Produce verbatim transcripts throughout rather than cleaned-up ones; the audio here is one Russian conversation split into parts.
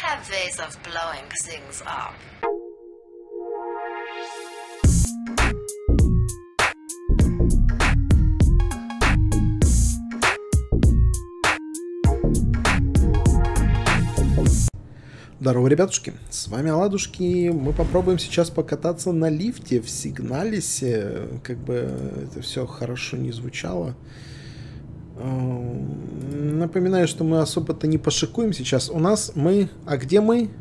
have ways of blowing things up. Здорово, ребятушки, с вами Оладушки. Мы попробуем сейчас покататься на лифте в Сигналисе. Как бы это все хорошо не звучало. Напоминаю, что мы особо-то не пошикуем сейчас. У нас мы... А где мы?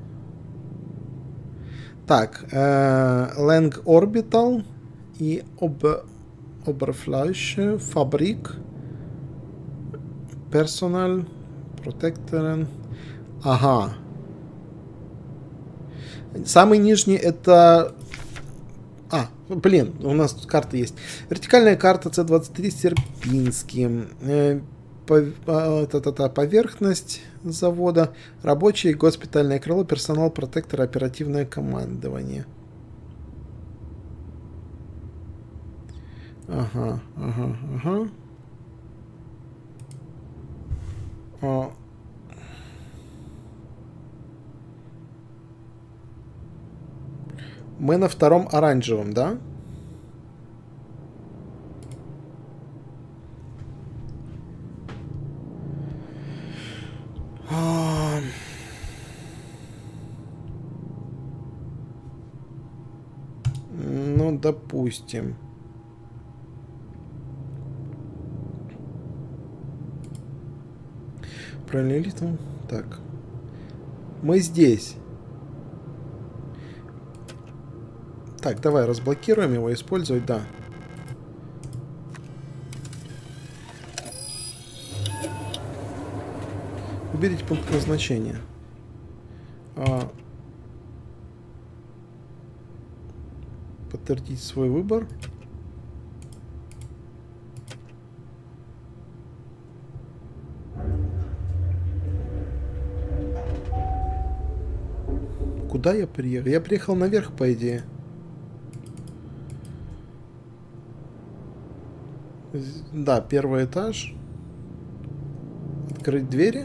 Так, Lang Orbital и Oberfläche, Фабрик, Personal, Protectoren. Ага. Самый нижний это... А, блин, у нас тут карта есть. Вертикальная карта С двадцать три Серпинский. Э, по, по, та, та, та, поверхность завода. Рабочее госпитальное крыло. Персонал, протектор, оперативное командование. Ага, ага, ага. О. Мы на втором оранжевом, да? А... Ну, допустим. Правильно там? Так. Мы здесь. Так, давай разблокируем его, использовать, да. Выберите пункт назначения. А... Подтвердить свой выбор. Куда я приехал? Я приехал наверх, по идее. Да, первый этаж. Открыть двери.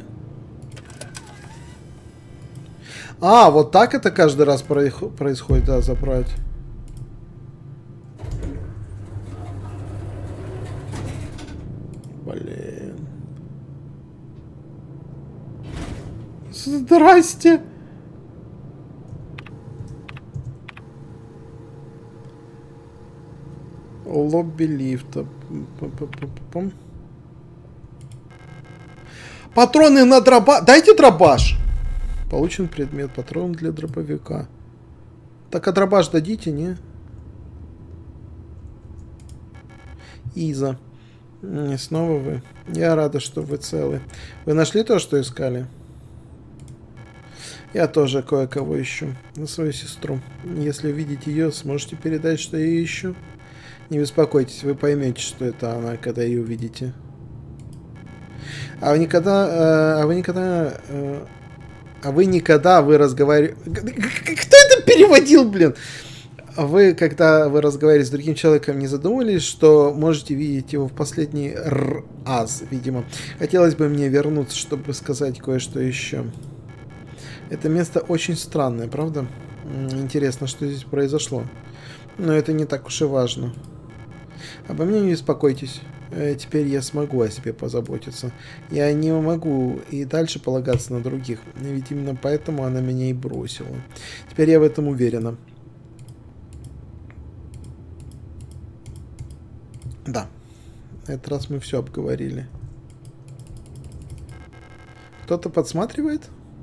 А, вот так это каждый раз происходит, да, забрать. Блин. Здрасте. Лобби лифта. Патроны на дроба... Дайте дробаш. Получен предмет. Патрон для дробовика. Так, а дробаш дадите, не? Иза. Снова вы. Я рада, что вы целы. Вы нашли то, что искали? Я тоже кое-кого ищу. На свою сестру. Если увидите ее, сможете передать, что я ищу? Не беспокойтесь, вы поймете, что это она, когда ее увидите. А вы никогда... Э, а вы никогда... Э, а вы никогда вы разговариваете... Кто это переводил, блин? Вы, когда вы разговариваете с другим человеком, не задумывались, что можете видеть его в последний раз, видимо. Хотелось бы мне вернуться, чтобы сказать кое-что еще. Это место очень странное, правда? Интересно, что здесь произошло. Но это не так уж и важно. Обо мне не беспокойтесь. Теперь я смогу о себе позаботиться. Я не могу и дальше полагаться на других. Ведь именно поэтому она меня и бросила. Теперь я в этом уверена. Да. На этот раз мы все обговорили. Кто-то подсматривает?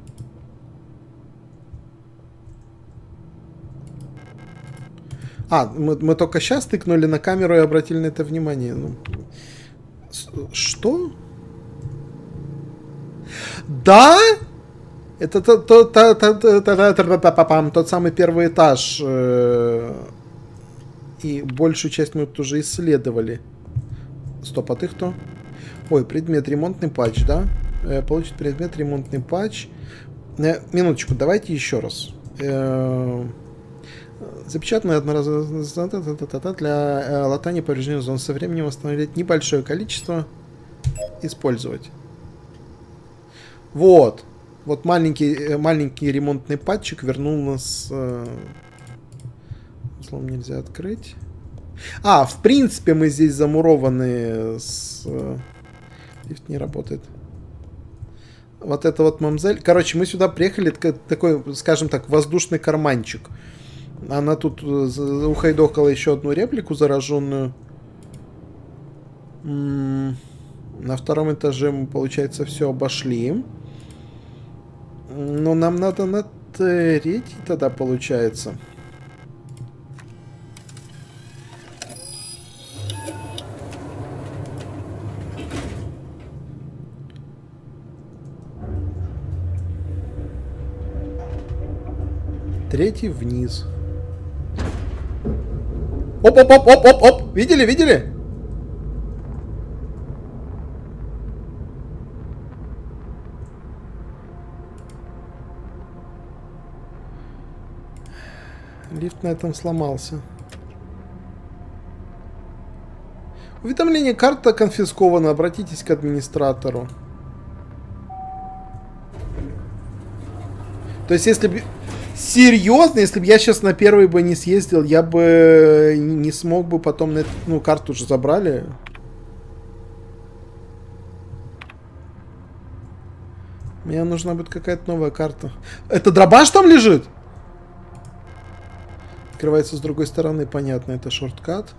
А, мы, мы только сейчас тыкнули на камеру и обратили на это внимание. Ну, что? Да? Это тот, тот, тот, тот, тот, тот самый первый этаж. И большую часть мы тут уже исследовали. Стоп, а ты кто? Ой, предмет ремонтный патч, да? Получит предмет ремонтный патч. Минуточку, давайте еще раз. Запечатанное одноразовое для латания поврежденных зон. Со временем восстановлять небольшое количество. Использовать. Вот. Вот маленький, маленький ремонтный патчик вернул нас... Э, взлом нельзя открыть. А, в принципе, мы здесь замурованы с... Э, лифт не работает. Вот это вот мамзель. Короче, мы сюда приехали, такой, скажем так, воздушный карманчик. Она тут ухайдокала еще одну реплику зараженную. М-м- на втором этаже мы, получается, все обошли. Но нам надо на третий тогда, получается. Третий вниз. Оп-оп-оп-оп-оп-оп! Видели, видели? Лифт на этом сломался. Уведомление: карта конфискована. Обратитесь к администратору. То есть, если бы... Серьезно, если бы я сейчас на первый бы не съездил, я бы не смог бы потом... На... Ну, карту уже забрали. Мне нужна будет какая-то новая карта. Это дробаш там лежит? Открывается с другой стороны, понятно, это шорткат.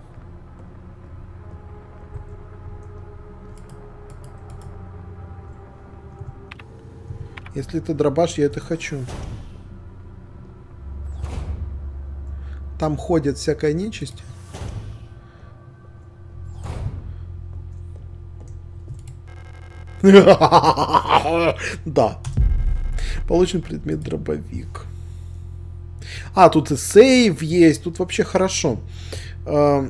Если это дробаш, я это хочу. Там ходит всякая нечисть. Да. Получен предмет дробовик. А, тут и сейв есть. Тут вообще хорошо. В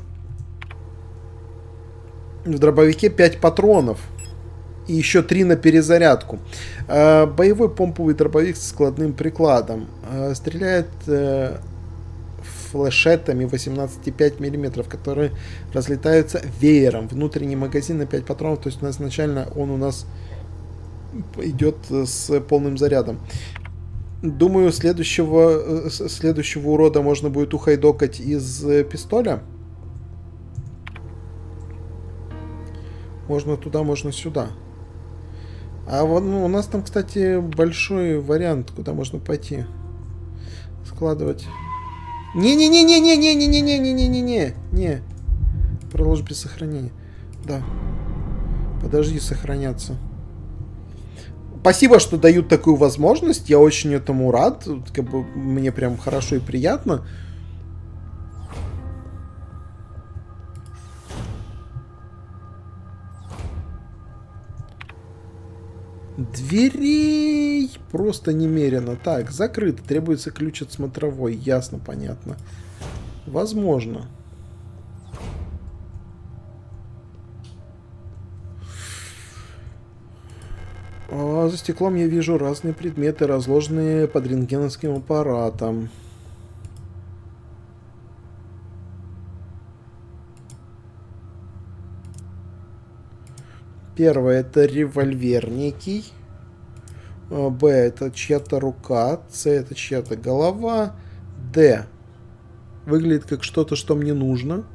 дробовике пять патронов. И еще три на перезарядку. Боевой помповый дробовик с складным прикладом. Стреляет флешетами восемнадцать и пять миллиметров, которые разлетаются веером. Внутренний магазин на пять патронов. То есть у нас изначально он у нас идет с полным зарядом. Думаю, следующего, следующего урода можно будет ухайдокать из пистоля. Можно туда, можно сюда. А вот, ну, у нас там, кстати, большой вариант, куда можно пойти. Складывать. Не-не-не-не-не-не-не-не-не-не-не-не. Не. Проложь без сохранения. Да. Подожди сохраняться. Спасибо, что дают такую возможность. Я очень этому рад. Как бы мне прям хорошо и приятно. Дверей просто немерено. Так, закрыто. Требуется ключ от смотровой. Ясно, понятно. Возможно. А за стеклом я вижу разные предметы, разложенные под рентгеновским аппаратом. Первое — это револьвер некий. Б — это чья-то рука. С — это чья-то голова. Д — выглядит как что-то, что мне нужно.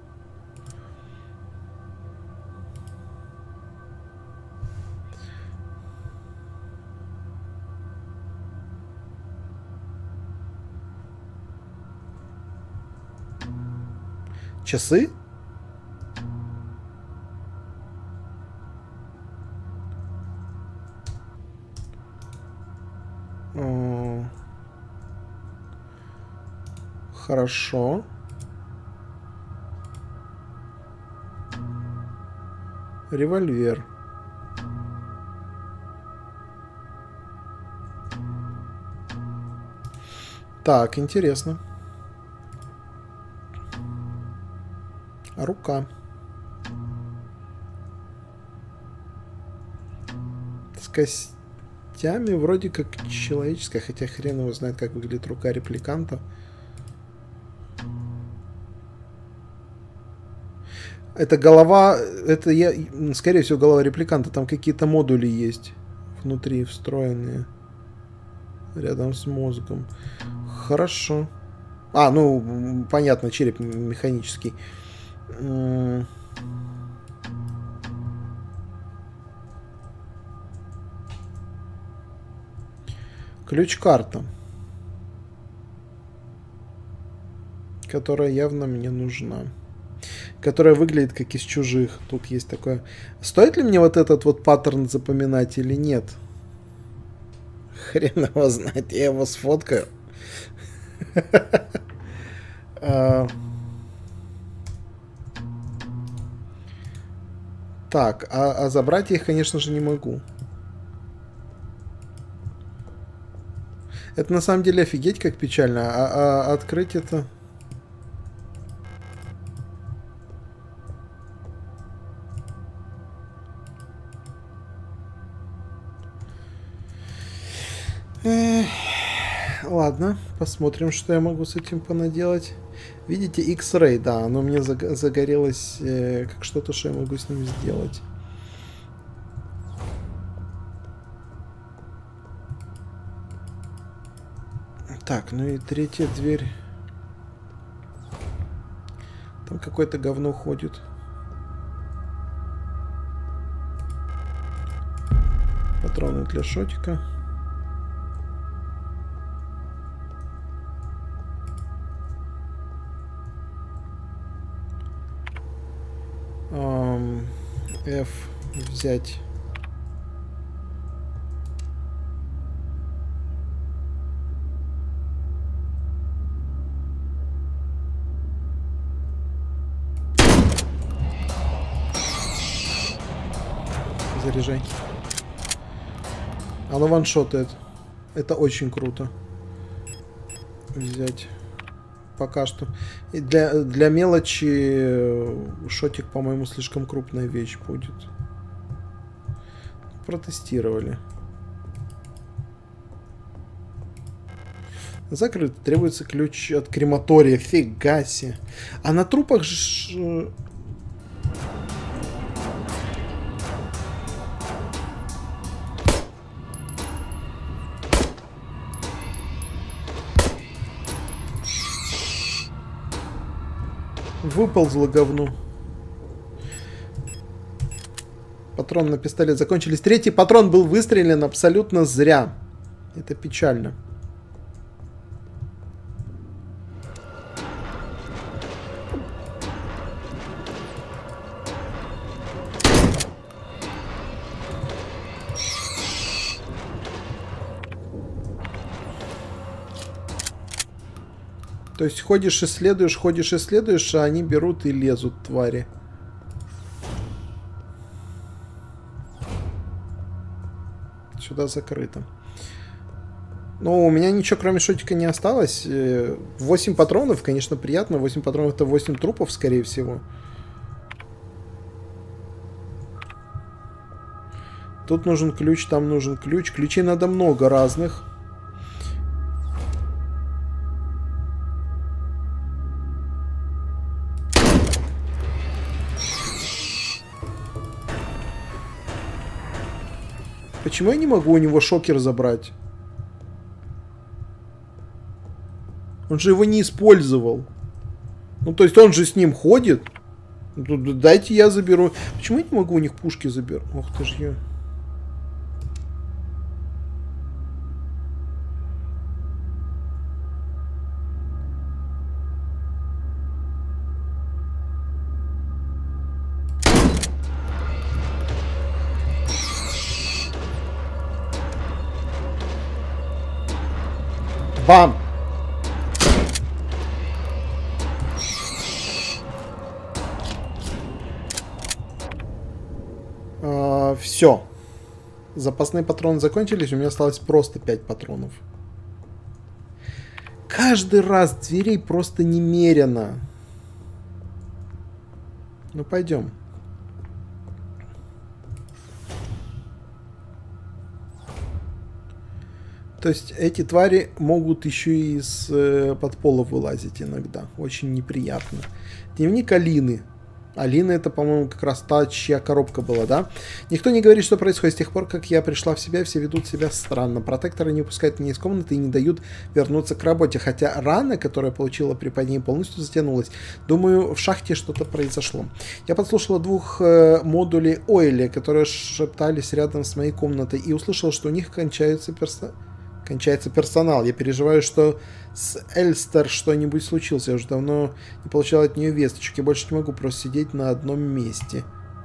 Часы? Хорошо. Револьвер. Так, интересно. Рука. С костями вроде как человеческая, хотя хрен его знает, как выглядит рука репликанта. Это голова, это я, скорее всего, голова репликанта. Там какие-то модули есть внутри встроенные. Рядом с мозгом. Хорошо. А, ну, понятно, череп механический. Ключ-карта. Которая явно мне нужна. Которая выглядит как из чужих. Тут есть такое. Стоит ли мне вот этот вот паттерн запоминать или нет? Хрен его знает. Я его сфоткаю. Так, а, а забрать я их, конечно же, не могу. Это на самом деле офигеть как печально. А, а открыть это... Эх, ладно, посмотрим, что я могу с этим понаделать. Видите, X-Ray, да, оно мне загорелось э, как что-то, что я могу с ним сделать. Так, ну и третья дверь. Там какое-то говно ходит. Патроны для шотика. F взять. Заряжай. Оно ваншотает. Это очень круто. Взять. Пока что. И для, для мелочи шотик, по-моему, слишком крупная вещь будет. Протестировали. Закрыто. Требуется ключ от крематория. Фига себе. А на трупах же... Выползло говно. Патрон на пистолет закончились. Третий патрон был выстрелен абсолютно зря. Это печально. То есть ходишь, исследуешь, ходишь, исследуешь, а они берут и лезут, твари. Сюда закрыто. Но у меня ничего кроме шотика не осталось. восемь патронов, конечно, приятно. восемь патронов это восемь трупов, скорее всего. Тут нужен ключ, там нужен ключ. Ключей надо много разных. Почему я не могу у него шокер забрать? Он же его не использовал. Ну, то есть он же с ним ходит. Дайте я заберу. Почему я не могу у них пушки забирать? Ох ты ж я. Бам! А, все. Запасные патроны закончились, у меня осталось просто пять патронов. Каждый раз дверей просто немерено. Ну, пойдем. То есть эти твари могут еще и из э, под пола вылазить иногда. Очень неприятно. Дневник Алины. Алина, это, по-моему, как раз та, чья коробка была, да? Никто не говорит, что происходит. С тех пор, как я пришла в себя, все ведут себя странно. Протекторы не выпускают меня из комнаты и не дают вернуться к работе. Хотя рана, которую я получила при падении, полностью затянулась. Думаю, в шахте что-то произошло. Я подслушала двух э, модулей Ойли, которые шептались рядом с моей комнатой, и услышала, что у них кончаются персонажи. Кончается персонал. Я переживаю, что с Эльстер что-нибудь случилось. Я уже давно не получал от нее весточек. Я больше не могу просто сидеть на одном месте.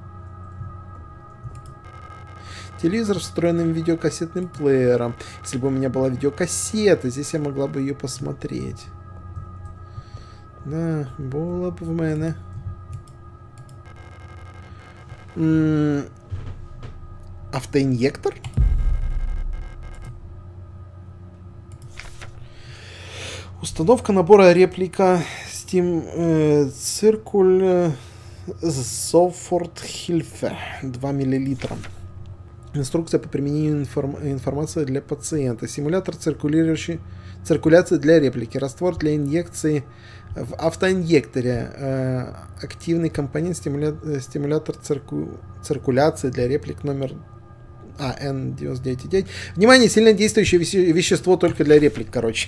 Телевизор с встроенным видеокассетным плеером. Если бы у меня была видеокассета, здесь я могла бы ее посмотреть. Да, было бы в мене. М-м- Автоинъектор? Установка набора реплика Steam э, Circle Soforthilfe два миллилитра. Инструкция по применению информ... информации для пациента. Симулятор циркулирующий... циркуляции для реплики. Раствор для инъекции в автоинъекторе. Э, активный компонент стимуля... стимулятор цирку... циркуляции для реплик номер А, Н девяносто девять девять. Внимание, сильно действующее веще... вещество только для реплик, короче.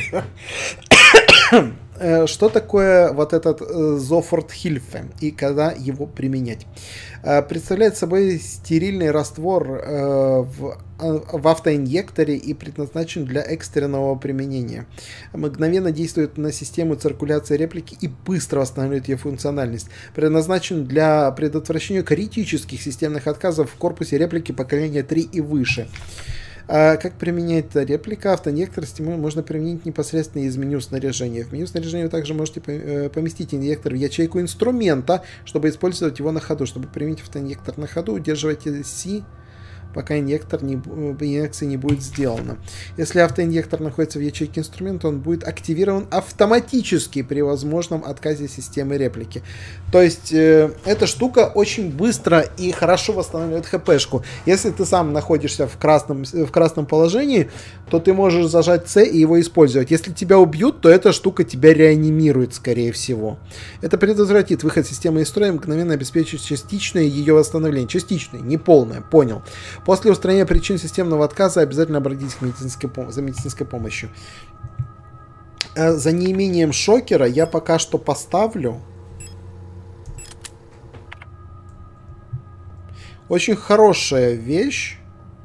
Что такое вот этот Soforthilfe и когда его применять? Представляет собой стерильный раствор в, в автоинъекторе и предназначен для экстренного применения. Мгновенно действует на систему циркуляции реплики и быстро восстанавливает ее функциональность. Предназначен для предотвращения критических системных отказов в корпусе реплики поколения три и выше. А как применять эта реплика? Автоинъектор стимул можно применить непосредственно из меню снаряжения. В меню снаряжения вы также можете поместить инъектор в ячейку инструмента, чтобы использовать его на ходу. Чтобы применить автоинъектор на ходу, удерживайте си, пока инъектор не, инъекция не будет сделана. Если автоинъектор находится в ячейке инструмента, он будет активирован автоматически при возможном отказе системы реплики. То есть э, эта штука очень быстро и хорошо восстанавливает хпшку. Если ты сам находишься в красном, в красном положении, то ты можешь зажать С и его использовать. Если тебя убьют, то эта штука тебя реанимирует, скорее всего. Это предотвратит выход системы из строя и мгновенно обеспечит частичное ее восстановление. Частичное, не полное, понял. После устранения причин системного отказа обязательно обратитесь к медицинской пом- за медицинской помощью. За неимением шокера я пока что поставлю. Очень хорошая вещь.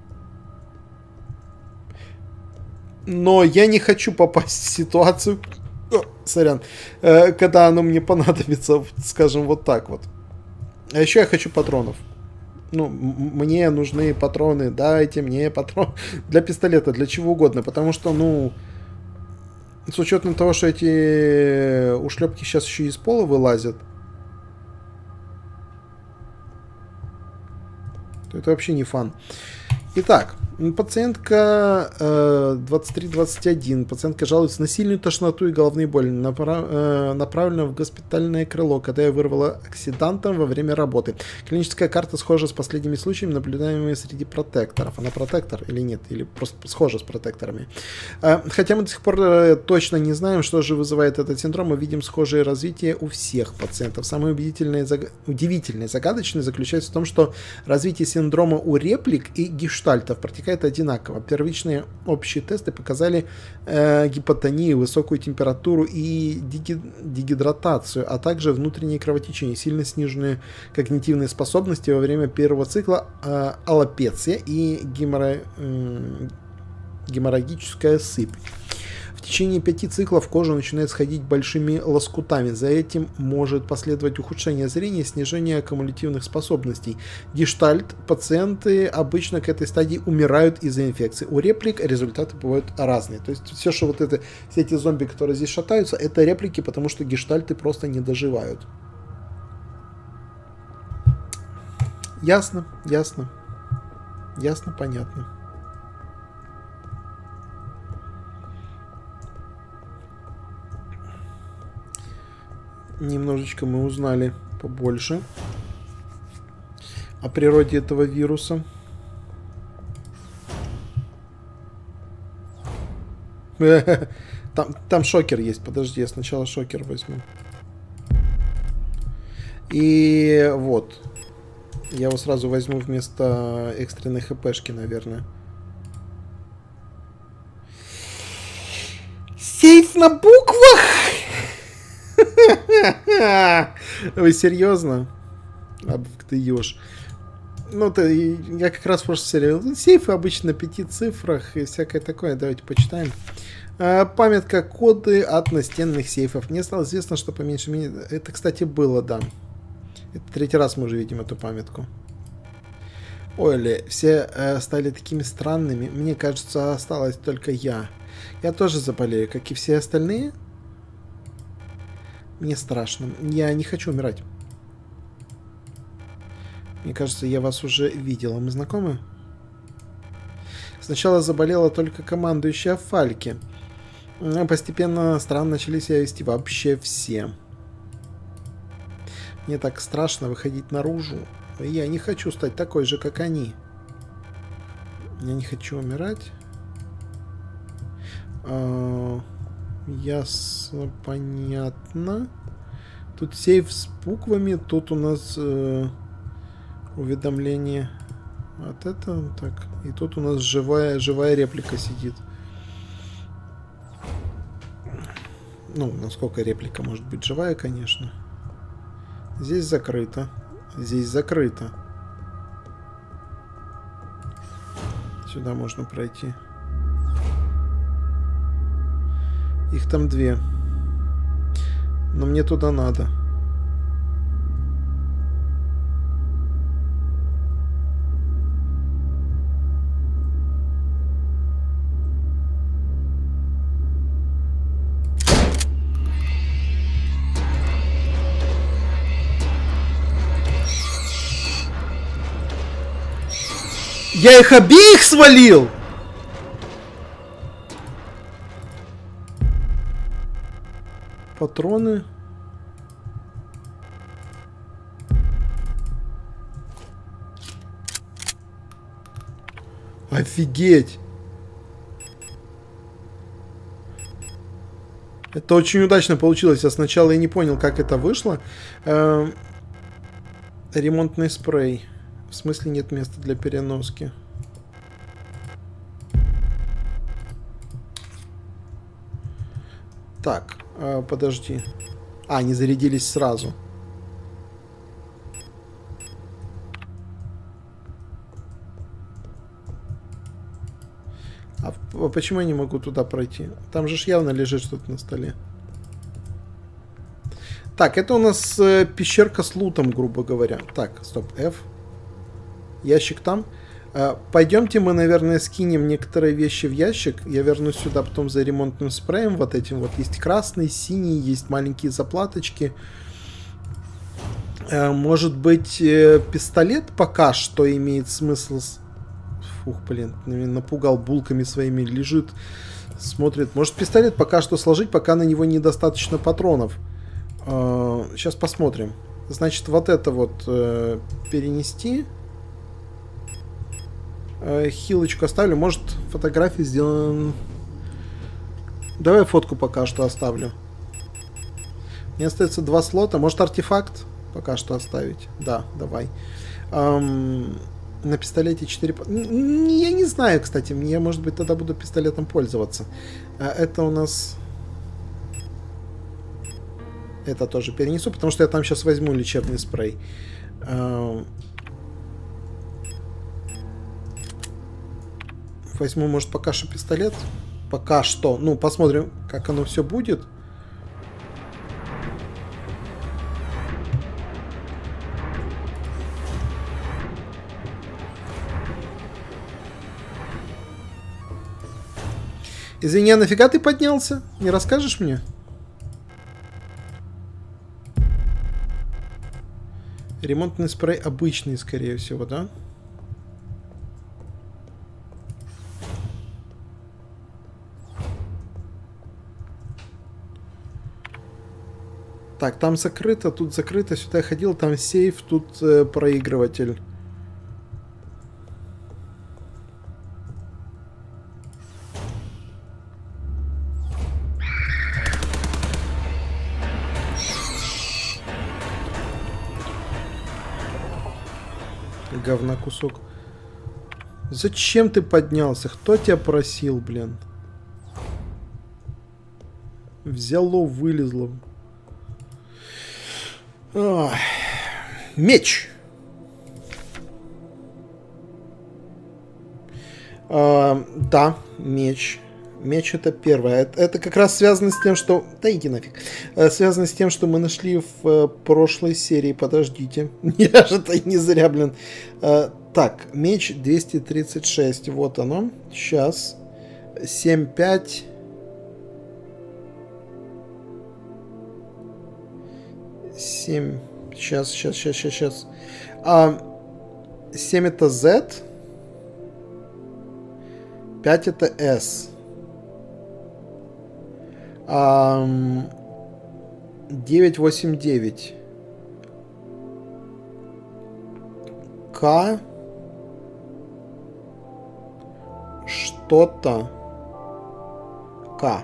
Но я не хочу попасть в ситуацию, о, сорян, когда оно мне понадобится, скажем, вот так вот. А еще я хочу патронов. Ну, мне нужны патроны, дайте мне патроны для пистолета, для чего угодно, потому что, ну, с учетом того, что эти ушлепки сейчас еще из пола вылазят, то это вообще не фан. Итак, пациентка э, двадцать три двадцать один. Пациентка жалуется на сильную тошноту и головные боли. Направ, э, направлена в госпитальное крыло, когда я вырвала оксидантом во время работы. Клиническая карта схожа с последними случаями, наблюдаемыми среди протекторов. Она протектор или нет? Или просто схожа с протекторами? Э, хотя мы до сих пор э, точно не знаем, что же вызывает этот синдром, мы видим схожее развитие у всех пациентов. Самое удивительное, заг... удивительное загадочное заключается в том, что развитие синдрома у реплик и гештальтов протекает одинаково. Первичные общие тесты показали э, гипотонию, высокую температуру и диги, дегидратацию, а также внутренние кровотечения, сильно сниженные когнитивные способности во время первого цикла, э, аллопеция и геморро, э, геморрагическая сыпь. В течение пяти циклов кожа начинает сходить большими лоскутами. За этим может последовать ухудшение зрения и снижение аккумулятивных способностей. Гештальт пациенты обычно к этой стадии умирают из-за инфекции. У реплик результаты бывают разные. То есть все, что вот это, все эти зомби, которые здесь шатаются, это реплики, потому что гештальты просто не доживают. Ясно, ясно. Ясно, понятно. Немножечко мы узнали побольше о природе этого вируса. Там, там шокер есть. Подожди, я сначала шокер возьму. И вот. Я его сразу возьму вместо экстренной хпшки, наверное. Сейф на буквах? Вы серьезно? Ах ты ешь. Ну, то я как раз в прошлой серии. Сейфы обычно на пяти цифрах и всякое такое. Давайте почитаем. Памятка, коды от настенных сейфов. Мне стало известно, что поменьше меня... Это, кстати, было, да. Это третий раз мы уже видим эту памятку. Ой, все э, стали такими странными. Мне кажется, осталась только я. Я тоже заболею, как и все остальные. Мне страшно. Я не хочу умирать. Мне кажется, я вас уже видела. Мы знакомы? Сначала заболела только командующая Фальки. Постепенно странно начали себя вести вообще все. Мне так страшно выходить наружу. Я не хочу стать такой же, как они. Я не хочу умирать. А, ясно, понятно. Тут сейф с буквами. Тут у нас э, уведомление. Вот это так. И тут у нас живая, живая реплика сидит. Ну, насколько реплика может быть живая, конечно. Здесь закрыто. Здесь закрыто. Сюда можно пройти. Их там две. Но мне туда надо. Я их обеих свалил! Патроны. Офигеть! Это очень удачно получилось. Я сначала и не понял, как это вышло. Эм, ремонтный спрей. В смысле нет места для переноски? Так, э, подожди. А, они зарядились сразу. А почему я не могу туда пройти? Там же ж явно лежит что-то на столе. Так, это у нас э, пещерка с лутом, грубо говоря. Так, стоп, F. Ящик там. А, пойдемте мы, наверное, скинем некоторые вещи в ящик. Я вернусь сюда потом за ремонтным спреем. Вот этим вот. Есть красный, синий, есть маленькие заплаточки. А, может быть, э, пистолет пока что имеет смысл... Фух, блин, напугал булками своими. Лежит, смотрит. Может, пистолет пока что сложить, пока на него недостаточно патронов. А, сейчас посмотрим. Значит, вот это вот э, перенести... Хилочку оставлю. Может, фотографии сделаем. Давай фотку пока что оставлю. Мне остается два слота. Может, артефакт пока что оставить? Да, давай. Эм, на пистолете четыре... Я не знаю, кстати. Я, может быть, тогда буду пистолетом пользоваться. Это у нас... Это тоже перенесу, потому что я там сейчас возьму лечебный спрей. Эм... Возьму, может, пока что пистолет. Пока что. Ну, посмотрим, как оно все будет. Извини, а нафига ты поднялся? Не расскажешь мне? Ремонтный спрей обычный, скорее всего, да? Так, там закрыто, тут закрыто, сюда я ходил, там сейф, тут э, проигрыватель. говна кусок. Зачем ты поднялся? Кто тебя просил, блин? Взяло, вылезло. Ах. Меч. А, да, меч. Меч это первое. Это, это как раз связано с тем, что... Да иди нафиг. Связано с тем, что мы нашли в uh, прошлой серии. Подождите. Я же это не зря, блин. Uh, так, меч двести тридцать шесть. Вот оно. Сейчас. семь пять. семь. Сейчас, сейчас, сейчас, сейчас, сейчас. А, семь это Z. пять это S. Um, девять восемь девять. К. Что-то. К.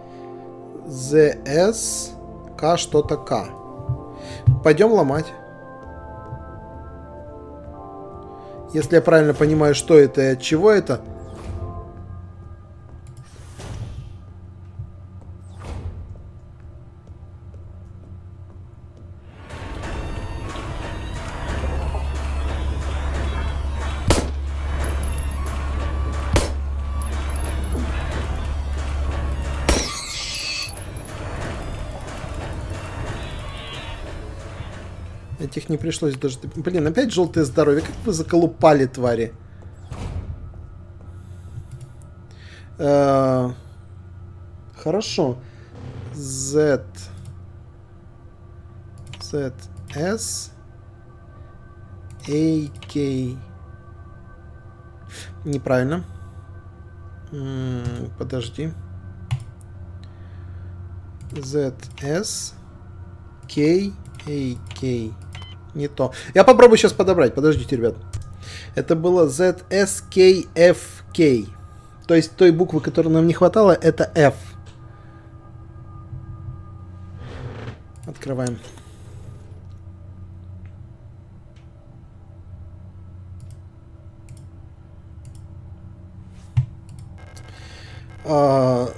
ЗС. К что-то К. Пойдем ломать. Если я правильно понимаю, что это и от чего это. Этих не пришлось даже... Блин, опять желтое здоровье. Как вы заколупали, твари? Э-э- хорошо. Z. Z. S. A. K. Неправильно. М-м, подожди. Z. S. K. A. K. Не то. Я попробую сейчас подобрать. Подождите, ребят. Это было Z S K F K. То есть той буквы, которой нам не хватало, это F. Открываем. А,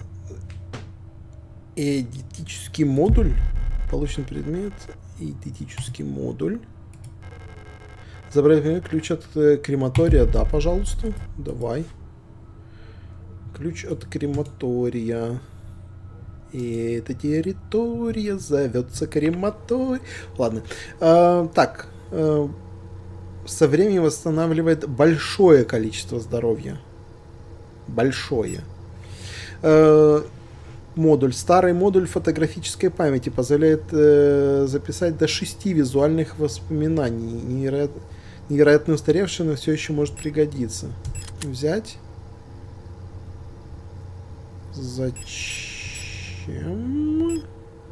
идентический модуль. Получен предмет. Идентический модуль. Забрать ключ от крематория. Да, пожалуйста. Давай. Ключ от крематория. И эта территория зовется крематорий. Ладно. А, так. А, со временем восстанавливает большое количество здоровья. Большое. А, модуль. Старый модуль фотографической памяти позволяет э, записать до шести визуальных воспоминаний. Невероятно, невероятно устаревший, но все еще может пригодиться. Взять. Зачем?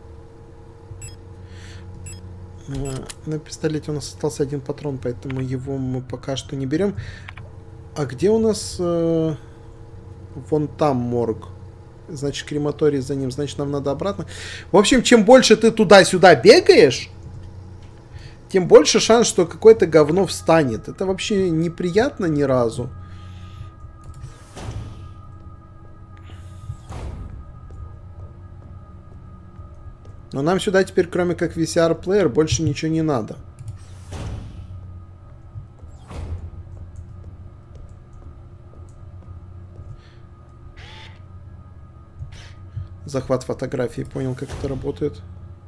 На пистолете у нас остался один патрон, поэтому его мы пока что не берем. А где у нас э, вон там морг? Значит, крематорий за ним. Значит, нам надо обратно. В общем, чем больше ты туда-сюда бегаешь, тем больше шанс, что какое-то говно встанет. Это вообще неприятно ни разу. Но нам сюда теперь, кроме как ви си ар-плеер, больше ничего не надо. Захват фотографии. Понял, как это работает.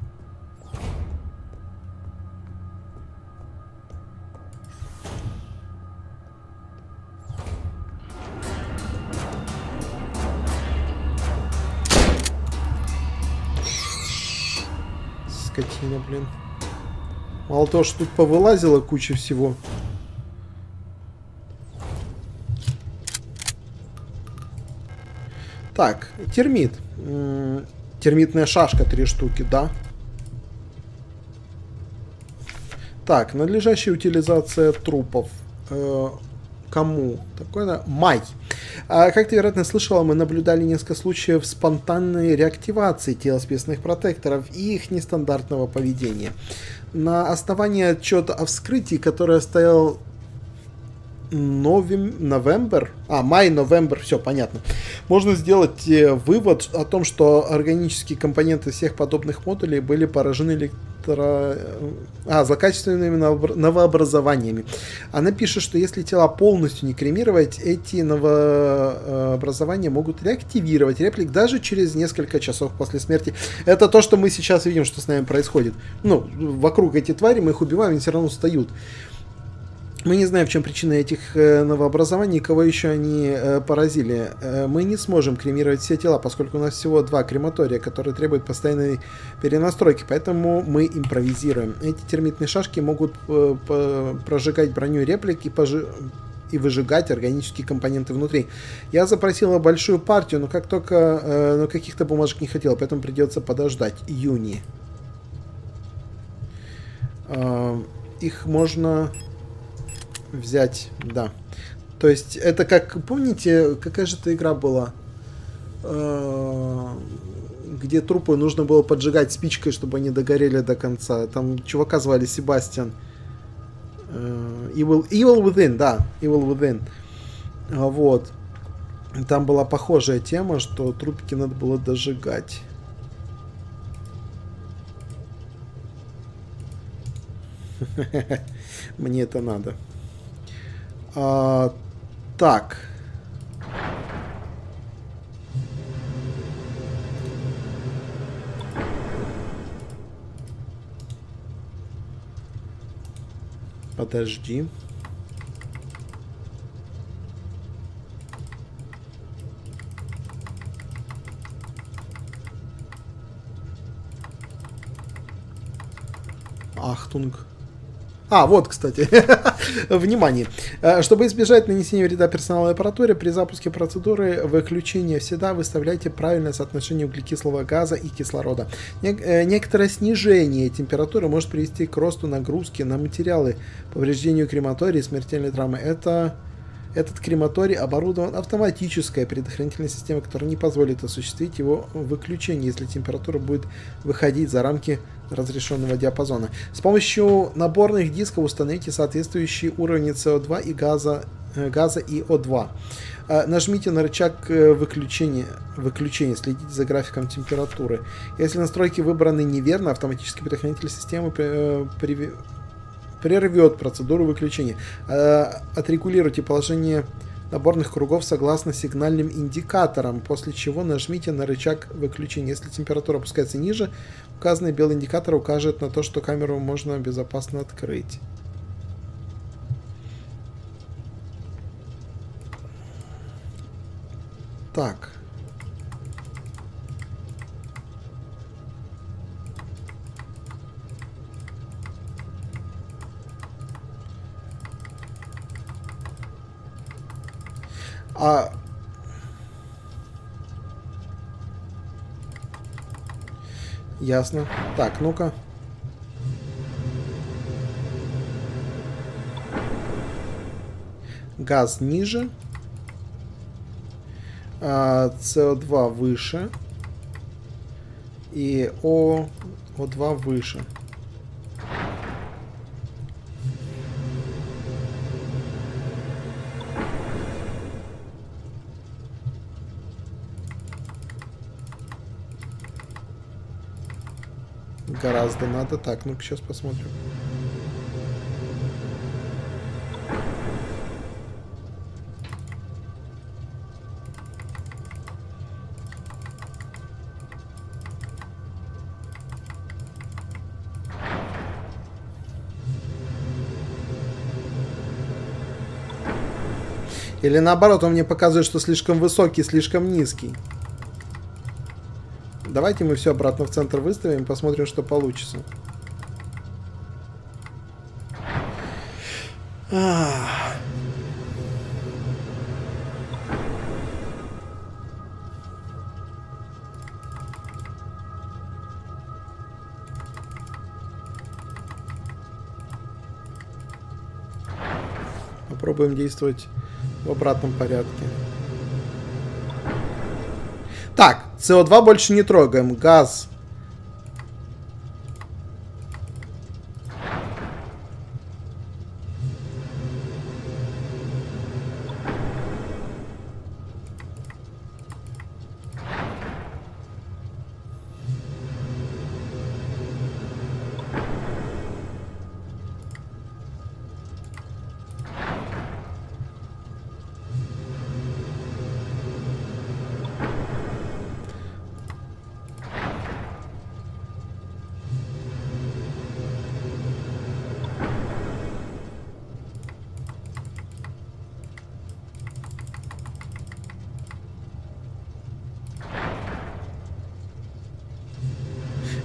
Скотина, блин. Мало того, что тут повылазила куча всего. Так, термит. Термитная шашка, три штуки, да. Так, надлежащая утилизация трупов. Э, кому? Такой, да? Май. А, как ты, вероятно, слышала, мы наблюдали несколько случаев спонтанной реактивации телоспецных протекторов и их нестандартного поведения. На основании отчета о вскрытии, который оставил новембер, а, май-новембер, все понятно. Можно сделать э, вывод о том, что органические компоненты всех подобных модулей были поражены электро... а, злокачественными новообразованиями. Она пишет, что если тела полностью не кремировать, эти новообразования могут реактивировать реплик даже через несколько часов после смерти. Это то, что мы сейчас видим, что с нами происходит. Ну, вокруг эти твари, мы их убиваем, они все равно встают. Мы не знаем, в чем причина этих э, новообразований, кого еще они э, поразили. Э, мы не сможем кремировать все тела, поскольку у нас всего два крематория, которые требуют постоянной перенастройки, поэтому мы импровизируем. Эти термитные шашки могут э, по прожигать броню реплик и, пожи и выжигать органические компоненты внутри. Я запросила большую партию, но как только э, но каких-то бумажек не хотела, поэтому придется подождать июни. Э, их можно... взять, да. То есть это как, помните, какая же это игра была, где трупы нужно было поджигать спичкой, чтобы они догорели до конца. Там чувака звали Себастьян. Evil, Evil Within, да, Evil Within. Вот. Там была похожая тема, что трупики надо было дожигать. Мне это надо. А, так. Подожди. Ахтунг. А, вот, кстати, внимание. Чтобы избежать нанесения вреда персоналу аппаратуре, при запуске процедуры выключения всегда выставляйте правильное соотношение углекислого газа и кислорода. Некоторое снижение температуры может привести к росту нагрузки на материалы, повреждению крематория и смертельной травмы. Это... Этот крематорий оборудован автоматической предохранительной системой, которая не позволит осуществить его выключение, если температура будет выходить за рамки разрешенного диапазона. С помощью наборных дисков установите соответствующие уровни си о два и газа, газа и о два. Нажмите на рычаг выключения, выключения, следите за графиком температуры. Если настройки выбраны неверно, автоматический предохранитель системы при прервет процедуру выключения. Отрегулируйте положение наборных кругов согласно сигнальным индикаторам, после чего нажмите на рычаг выключения. Если температура опускается ниже, указанный белый индикатор укажет на то, что камеру можно безопасно открыть. Так. А... Ясно. Так, ну-ка. Газ ниже. А, си о два выше. И о два выше. Гораздо надо. Так, ну-ка сейчас посмотрим. Или наоборот, он мне показывает, что слишком высокий, слишком низкий. Давайте мы все обратно в центр выставим, посмотрим, что получится. Ах. Попробуем действовать в обратном порядке. Так, си о два больше не трогаем. Газ.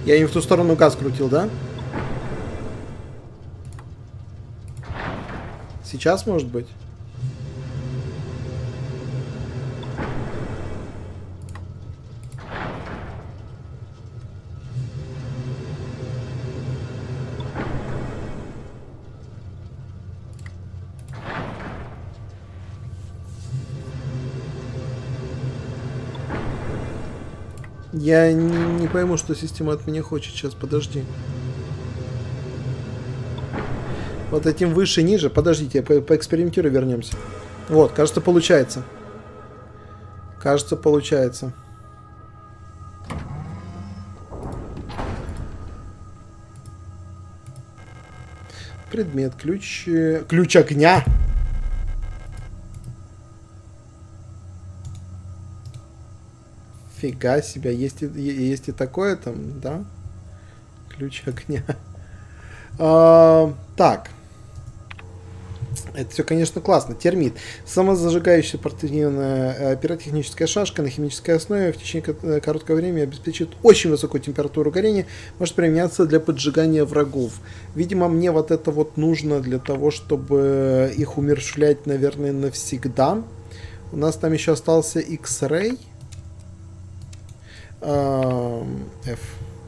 Я не в ту сторону газ крутил, да? Сейчас, может быть? Я не, не пойму, что система от меня хочет. Сейчас, подожди. Вот этим выше, ниже. Подождите, я по поэкспериментирую, вернемся. Вот, кажется, получается. Кажется, получается. Предмет, ключ... Ключ огня! Фига себе, есть и, есть и такое там, да? Ключ огня. А, так. Это все, конечно, классно. Термит. Самозажигающаяся портативная пиротехническая шашка на химической основе в течение короткого времени обеспечит очень высокую температуру горения. Может применяться для поджигания врагов. Видимо, мне вот это вот нужно для того, чтобы их умерщвлять, наверное, навсегда. У нас там еще остался X-Ray. F.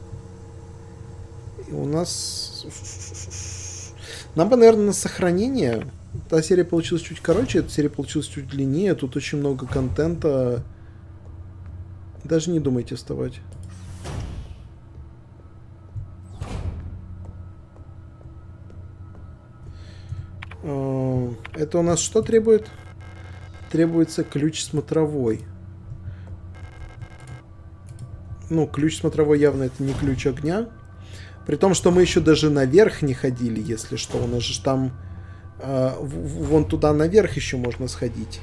И у нас... Нам бы, наверное, на сохранение. Та серия получилась чуть короче, эта серия получилась чуть длиннее. Тут очень много контента. Даже не думайте вставать. Это у нас что требует? Требуется ключ смотровой. Ну, ключ смотровой явно это не ключ огня. При том, что мы еще даже наверх не ходили, если что. У нас же там... Э, вон туда наверх еще можно сходить.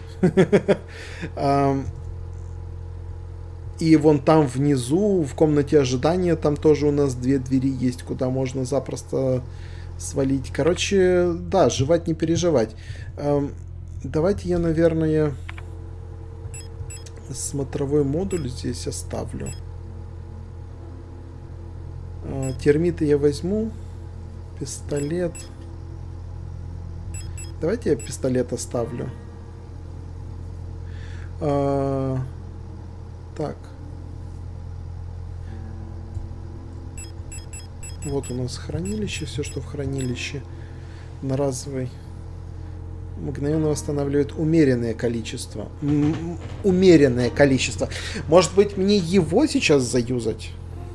И вон там внизу, в комнате ожидания, там тоже у нас две двери есть, куда можно запросто свалить. Короче, да, жевать не переживать. Давайте я, наверное, смотровой модуль здесь оставлю. Термиты я возьму. Пистолет. Давайте я пистолет оставлю. А, так. Вот у нас хранилище. Все, что в хранилище. Одноразовый. Мгновенно восстанавливает умеренное количество. М-м, умеренное количество. Может быть, мне его сейчас заюзать?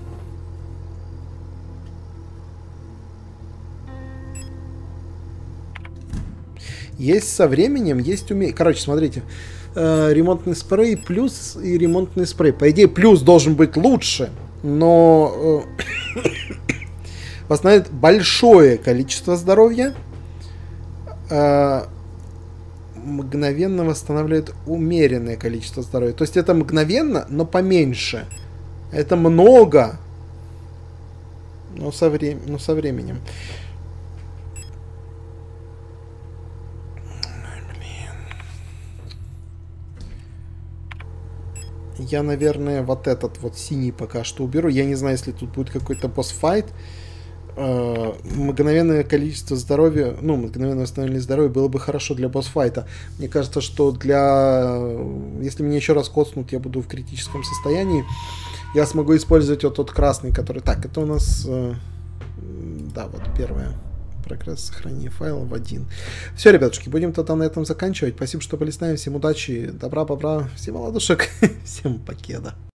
Есть со временем, есть умение. Короче, смотрите. Э, ремонтный спрей плюс и ремонтный спрей. По идее, плюс должен быть лучше, но э, восстанавливает большое количество здоровья. Э, мгновенно восстанавливает умеренное количество здоровья. То есть это мгновенно, но поменьше. Это много, но со, вре но со временем. Я, наверное, вот этот вот синий пока что уберу. Я не знаю, если тут будет какой-то босс-файт. Э, мгновенное количество здоровья, ну, мгновенное восстановление здоровья было бы хорошо для босс-файта. Мне кажется, что для... Если меня еще раз коцнут, я буду в критическом состоянии. Я смогу использовать вот тот красный, который... Так, это у нас... Э, да, вот первое. Прогресс сохранения файла в один. Все, ребятушки, будем тогда на этом заканчивать. Спасибо, что были с нами. Всем удачи, добра, бобра, всем ладушек, всем покеда.